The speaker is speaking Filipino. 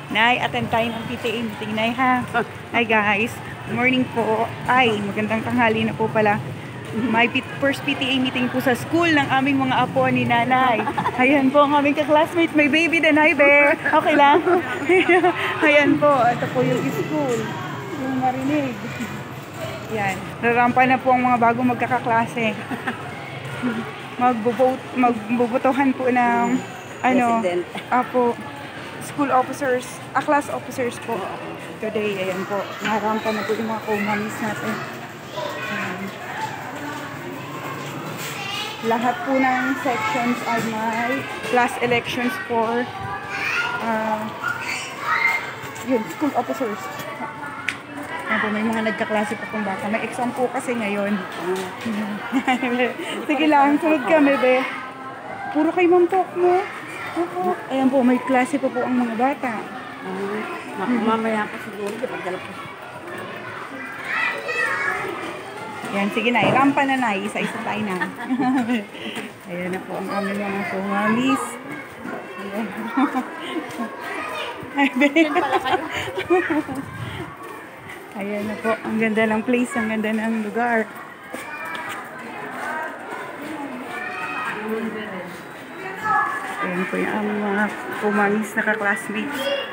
Nay, attend tayo ng PTA meeting, Nay, ha? Hi, guys. Good morning po. Ay, magandang tanghali na po pala. May first PTA meeting po sa school ng aming mga apo ni Nanay. Ayan po ang aming kaklasmate. May baby din. Hi, Bear. Okay lang? Ayan po. Ito po yung school. Yung marinig. Yan. Rarampa na po ang mga bagong magkakaklase. Magbubutuhan po ng apo, school officers, class officers po. Today, ayan po. Narampa na po yung mga co-mommies natin. Ayan. Lahat po ng sections ay may class elections for yun, school officers. Ayan po, may mga nagkaklase pa pong bata. May exam po kasi ngayon. Sige lang, sunod kami, be. Puro kay Ma'am Tok mo. Ayan po, may klase pa po ang mga bata. Mamaya pa siguro, pagdala po. Ayan, sige na, rampa na na, isa-isa tayo na. Ayan na po ang aming mga kumamis. Ayan na po, ang ganda ng place, ang ganda ng lugar. Ayan po yung aming mga kumamis na ka-classmates.